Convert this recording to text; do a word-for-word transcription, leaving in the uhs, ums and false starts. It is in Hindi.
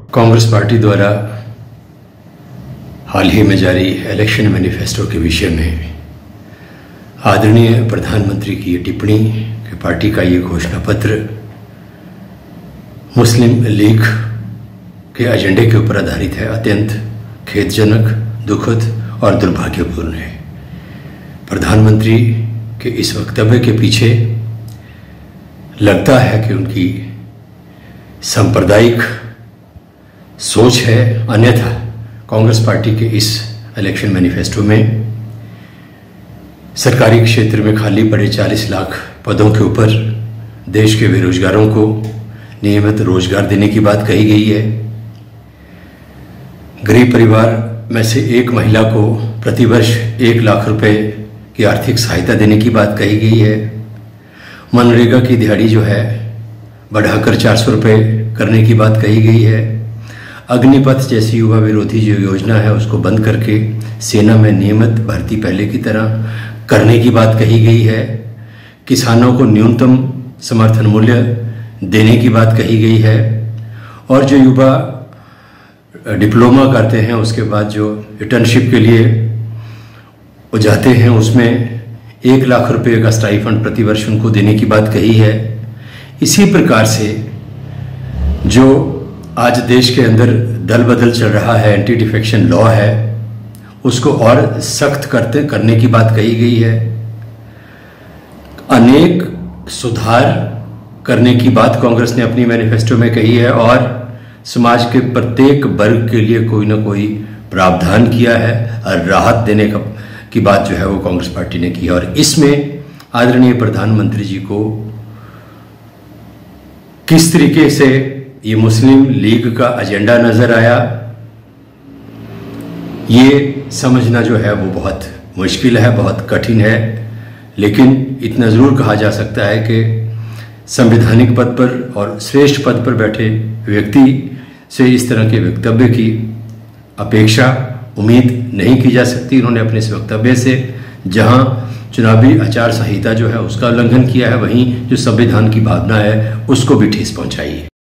कांग्रेस पार्टी द्वारा हाल ही में जारी इलेक्शन मैनिफेस्टो के विषय में आदरणीय प्रधानमंत्री की ये टिप्पणी कि पार्टी का ये घोषणा पत्र मुस्लिम लीग के एजेंडे के ऊपर आधारित है, अत्यंत खेदजनक, दुखद और दुर्भाग्यपूर्ण है। प्रधानमंत्री के इस वक्तव्य के पीछे लगता है कि उनकी सांप्रदायिक सोच है, अन्यथा कांग्रेस पार्टी के इस इलेक्शन मैनिफेस्टो में सरकारी क्षेत्र में खाली पड़े चालीस लाख पदों के ऊपर देश के बेरोजगारों को नियमित रोजगार देने की बात कही गई है। गरीब परिवार में से एक महिला को प्रतिवर्ष एक लाख रुपए की आर्थिक सहायता देने की बात कही गई है। मनरेगा की दिहाड़ी जो है बढ़ाकर चार सौ रुपये करने की बात कही गई है। अग्निपथ जैसी युवा विरोधी जो योजना है उसको बंद करके सेना में नियमित भर्ती पहले की तरह करने की बात कही गई है। किसानों को न्यूनतम समर्थन मूल्य देने की बात कही गई है। और जो युवा डिप्लोमा करते हैं उसके बाद जो इंटर्नशिप के लिए वो जाते हैं उसमें एक लाख रुपए का स्टाइफंड प्रतिवर्ष उनको देने की बात कही है। इसी प्रकार से जो आज देश के अंदर दल बदल चल रहा है, एंटी डिफेक्शन लॉ है, उसको और सख्त करते करने की बात कही गई है। अनेक सुधार करने की बात कांग्रेस ने अपनी मैनिफेस्टो में कही है और समाज के प्रत्येक वर्ग के लिए कोई ना कोई प्रावधान किया है और राहत देने का की बात जो है वो कांग्रेस पार्टी ने की है। और इसमें आदरणीय प्रधानमंत्री जी को किस तरीके से ये मुस्लिम लीग का एजेंडा नजर आया, ये समझना जो है वो बहुत मुश्किल है, बहुत कठिन है। लेकिन इतना जरूर कहा जा सकता है कि संवैधानिक पद पर और श्रेष्ठ पद पर बैठे व्यक्ति से इस तरह के वक्तव्य की अपेक्षा, उम्मीद नहीं की जा सकती। उन्होंने अपने इस वक्तव्य से जहां चुनावी आचार संहिता जो है उसका उल्लंघन किया है, वहीं जो संविधान की भावना है उसको भी ठेस पहुंचाई है।